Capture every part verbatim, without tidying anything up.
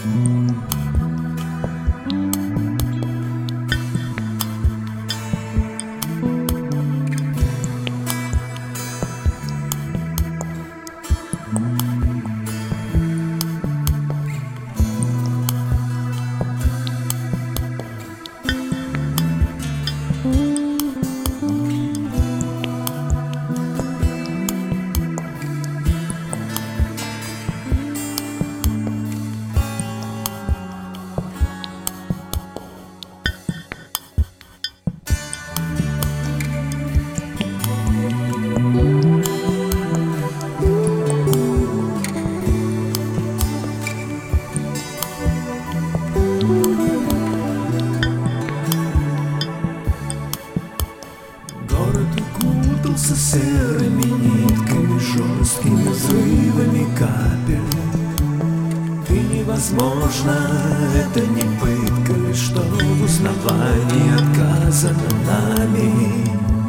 Со серыми нитками, жесткими взрывами капель. Ты невозможно, это не пытка, лишь что в узнавании отказано нами.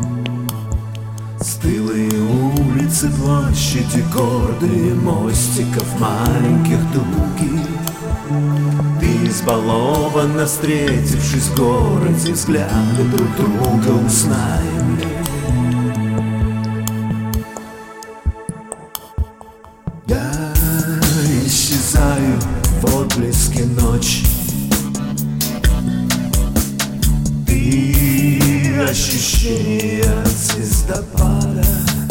Стылые улицы, площади, гордые мостиков маленьких дуги. Ты избалована, встретившись в городе, взгляды друг друга узнаем ли. Я исчезаю в отблеске ночи. Ты ощущение звездопада.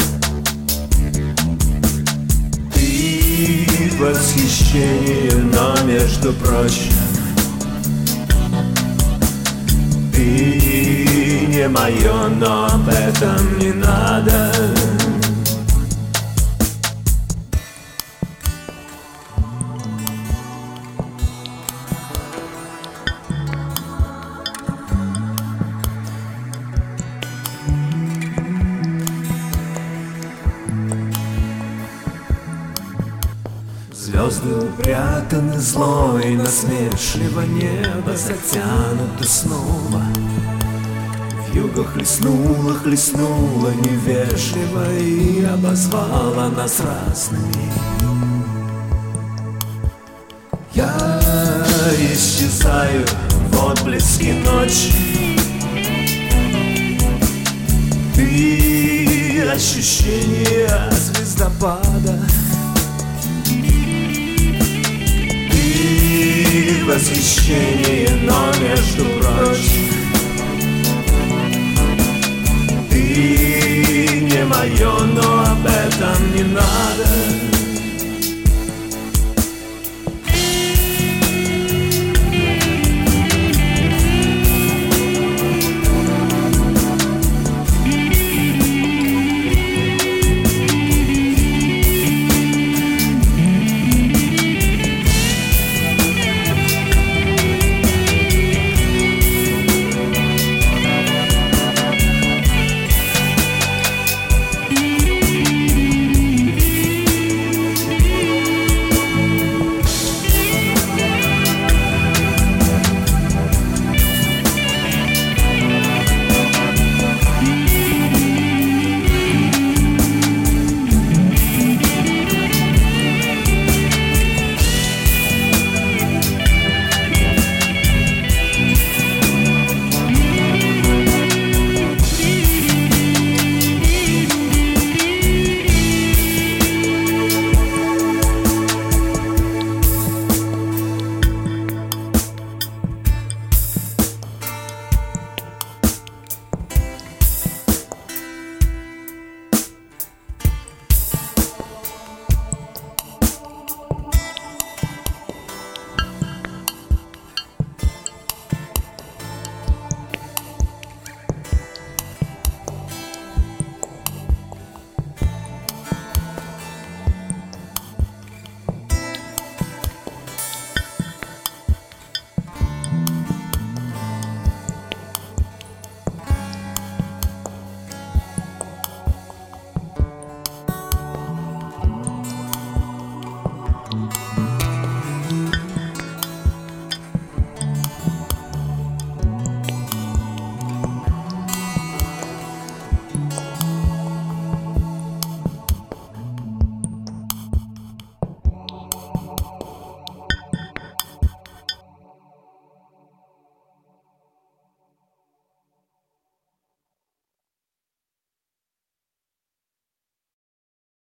Ты восхищение, но между прочим ты не мое, но об этом не надо. Звезды упрятаны, зло и насмешливо небо затянуто снова. Вьюга хлестнула, хлестнула невежливо и обозвала нас разными. Я исчезаю в отблеске ночи. Ты ощущение звездопада. Восхищение, но между прочим ты не мое, но об этом не надо.